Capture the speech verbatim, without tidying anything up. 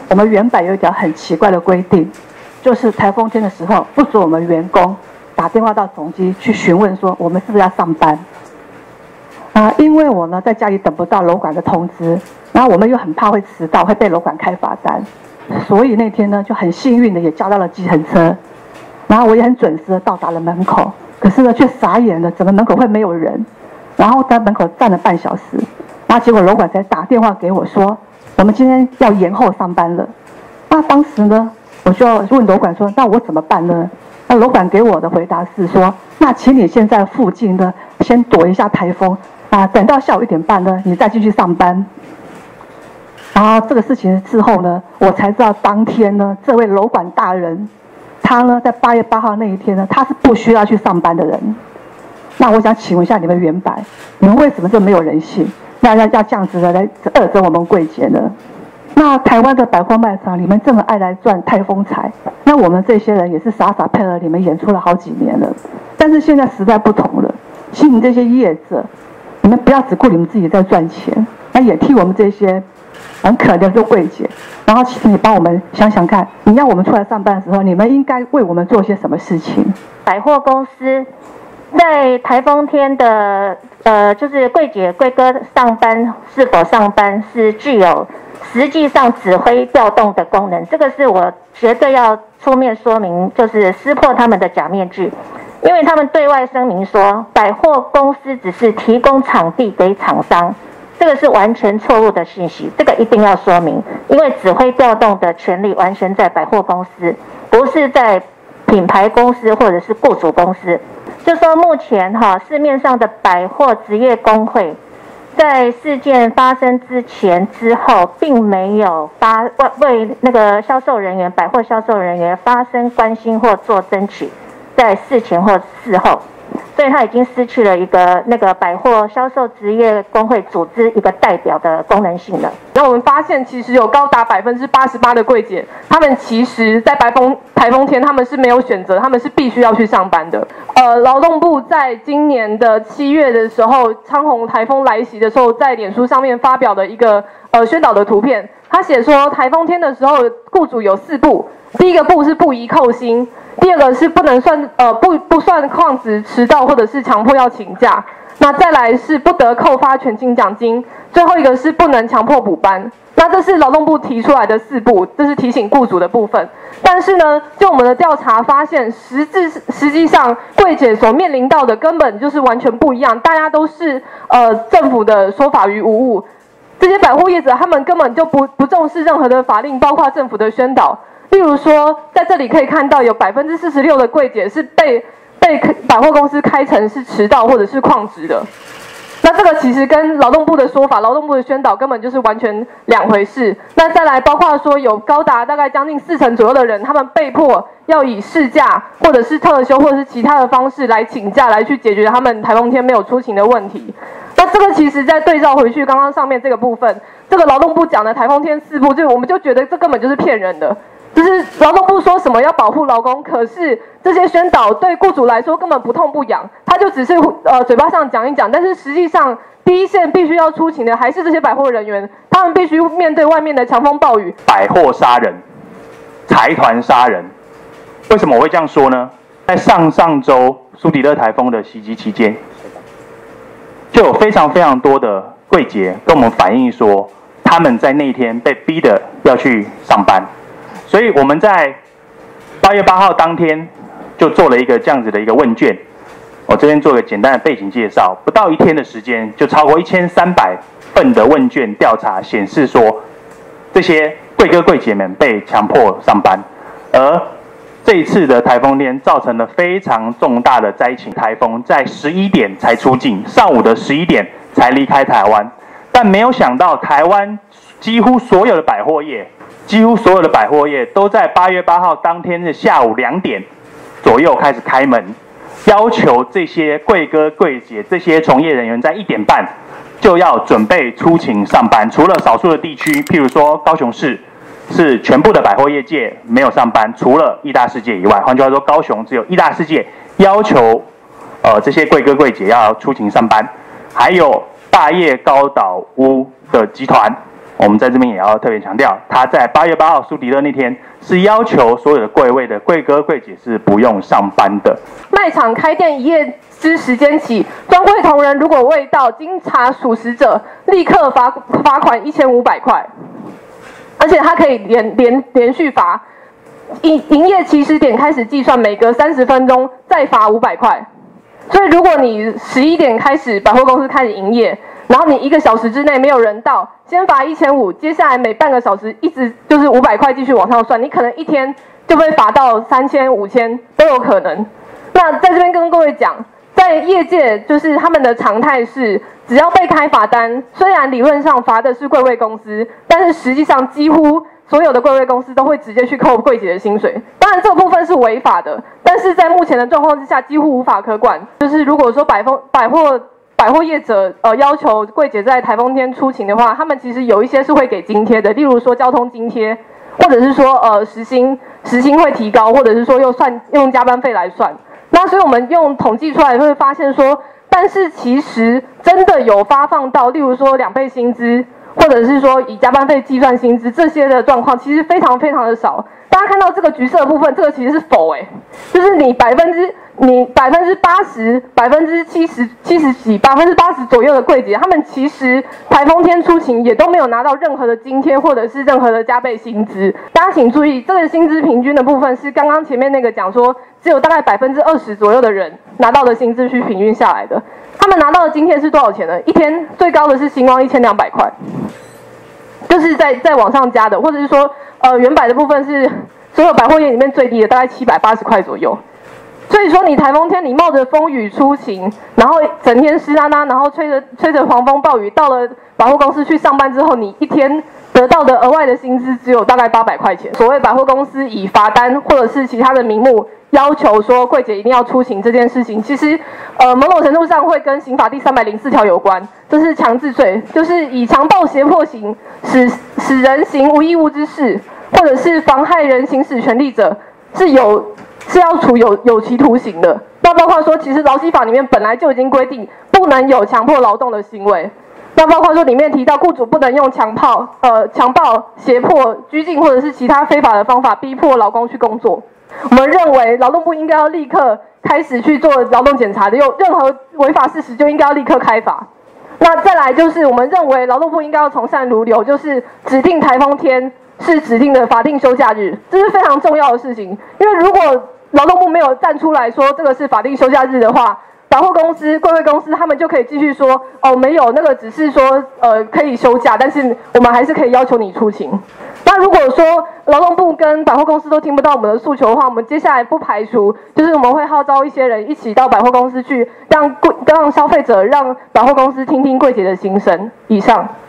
我们原版有一条很奇怪的规定，就是台风天的时候，不准我们员工打电话到总机去询问说我们是不是要上班。啊，因为我呢在家里等不到楼管的通知，然后我们又很怕会迟到，会被楼管开罚单，所以那天呢就很幸运的也叫到了计程车，然后我也很准时的到达了门口，可是呢却傻眼了，整个门口会没有人，然后在门口站了半小时，然后结果楼管才打电话给我说，我们今天要延后上班了。那当时呢，我就问楼管说，那我怎么办呢？那楼管给我的回答是说，那请你现在附近呢先躲一下台风。啊，等到下午一点半呢，你再继续上班。然后这个事情之后呢，我才知道当天呢，这位楼管大人，他呢在八月八号那一天呢，他是不需要去上班的人。那我想请问一下你们原版，你们为什么就没有人性？那要要这样子的来恶整我们柜姐呢？那台湾的百货卖场，你们这么爱来赚台风财，那我们这些人也是傻傻配合你们演出了好几年了。但是现在时代不同了，请你们这些业者。你们不要只顾你们自己在赚钱，那也替我们这些很可怜的柜姐，然后请你帮我们想想看，你要我们出来上班的时候，你们应该为我们做些什么事情？ 百货公司在台风天的呃，就是柜姐柜哥上班是否上班是具有实际上指挥调动的功能，这个是我绝对要出面说明，就是撕破他们的假面具。因为他们对外声明说，百货公司只是提供场地给厂商，这个是完全错误的信息，这个一定要说明。因为指挥调动的权利完全在百货公司，不是在品牌公司或者是雇主公司。就说目前哈市面上的百货职业工会，在事件发生之前之后，并没有发为那个销售人员、百货销售人员发生关心或做争取。在事前或事后，所以他已经失去了一个那个百货销售职业工会组织一个代表的功能性了。 那我们发现，其实有高达百分之八十八的柜姐，他们其实在台风台风天，他们是没有选择，他们是必须要去上班的。呃，劳动部在今年的七月的时候，昌宏台风来袭的时候，在脸书上面发表的一个呃宣导的图片，他写说，台风天的时候，雇主有四不，第一个不是不宜扣薪。第二个是不能算呃不不算旷职、迟到或者是强迫要请假，那再来是不得扣发全勤奖金，最后一个是不能强迫补班。那这是劳动部提出来的四步，这是提醒雇主的部分。但是呢，就我们的调查发现，实质实际上柜姐所面临到的根本就是完全不一样，大家都是呃政府的说法于无物。这些百货业者他们根本就不不重视任何的法令，包括政府的宣导。例如说，在这里可以看到有百分之四十六的柜姐是被被百货公司开成是迟到或者是旷职的。那这个其实跟劳动部的说法、劳动部的宣导根本就是完全两回事。那再来，包括说有高达大概将近四成左右的人，他们被迫要以事假或者是特休或者是其他的方式来请假，来去解决他们台风天没有出勤的问题。那这个其实在对照回去刚刚上面这个部分，这个劳动部讲的台风天四步，就我们就觉得这根本就是骗人的。就是劳动部说什么要保护劳工，可是这些宣导对雇主来说根本不痛不痒，他就只是呃嘴巴上讲一讲，但是实际上第一线必须要出勤的还是这些百货人员，他们必须面对外面的强风暴雨。 百货杀人，财团杀人，为什么我会这样说呢？在上上周苏迪勒台风的袭击期间，就有非常非常多的柜姐跟我们反映说，他们在那一天被逼的要去上班。所以我们在八月八号当天就做了一个这样子的一个问卷，我这边做个简单的背景介绍。不到一天的时间，就超过一千三百份的问卷调查显示说，这些柜哥柜姐们被强迫上班，而这一次的台风天造成了非常重大的灾情。台风在十一点才出境，上午的十一点才离开台湾，但没有想到台湾几乎所有的百货业。几乎所有的百货业都在八月八号当天的下午两点左右开始开门，要求这些柜哥柜姐这些从业人员在一点半就要准备出勤上班。除了少数的地区，譬如说高雄市是全部的百货业界没有上班，除了义大世界以外，换句话说，高雄只有义大世界要求呃这些柜哥柜姐要出勤上班，还有大业高岛屋的集团。 我们在这边也要特别强调，他在八月八号苏迪勒那天是要求所有的柜位的柜哥柜姐是不用上班的。 卖场开店一夜之时间起，专柜同仁如果未到，经查属实者，立刻罚罚款一千五百块，而且他可以连连连续罚，营营业起始点开始计算，每隔三十分钟再罚五百块。所以如果你十一点开始百货公司开始营业，然后你一个小时之内没有人到，先罚一千五，接下来每半个小时一直就是五百块继续往上算，你可能一天就被罚到三千、五千都有可能。那在这边跟各位讲，在业界就是他们的常态是，只要被开罚单，虽然理论上罚的是柜位公司，但是实际上几乎所有的柜位公司都会直接去扣柜姐的薪水。当然这个部分是违法的，但是在目前的状况之下，几乎无法可管。就是如果说百货百货百货业者呃要求柜姐在台风天出勤的话，他们其实有一些是会给津贴的，例如说交通津贴，或者是说呃时薪时薪会提高，或者是说又算用加班费来算。那所以我们用统计出来会发现说，但是其实真的有发放到，例如说两倍薪资，或者是说以加班费计算薪资这些的状况，其实非常非常的少。大家看到这个橘色的部分，这个其实是否哎，就是你百分之你百分之八十、百分之七十、七十几、百分之八十左右的柜姐，他们其实台风天出勤也都没有拿到任何的津贴或者是任何的加倍薪资。大家请注意，这个薪资平均的部分是刚刚前面那个讲说，只有大概百分之二十左右的人拿到的薪资去平均下来的。他们拿到的津贴是多少钱呢？一天最高的是星光一千两百块，就是在在往上加的，或者是说，呃，原百的部分是所有百货业里面最低的，大概七百八十块左右。所以说，你台风天你冒着风雨出行，然后整天湿哒哒，然后吹着吹着狂风暴雨，到了百货公司去上班之后，你一天得到的额外的薪资只有大概八百块钱。所谓百货公司以罚单或者是其他的名目要求说柜姐一定要出勤这件事情，其实呃某种程度上会跟刑法第三百零四条有关，这是强制罪，就是以强暴胁迫刑使使人行无义务之事，或者是妨害人行使权利者，是有是要处有有期徒刑的。那包括说，其实劳基法里面本来就已经规定不能有强迫劳动的行为。那包括说里面提到，雇主不能用强暴、呃强暴、胁迫、拘禁或者是其他非法的方法逼迫劳工去工作。我们认为劳动部应该要立刻开始去做劳动检查的，有任何违法事实就应该要立刻开罚。那再来就是我们认为劳动部应该要从善如流，就是指定台风天是指定的法定休假日，这是非常重要的事情。因为如果劳动部没有站出来说这个是法定休假日的话，百货公司、柜位公司他们就可以继续说哦，没有，那个只是说呃可以休假，但是我们还是可以要求你出勤。那如果说劳动部跟百货公司都听不到我们的诉求的话，我们接下来不排除就是我们会号召一些人一起到百货公司去，让柜让消费者、让百货公司听听柜姐的心声。以上。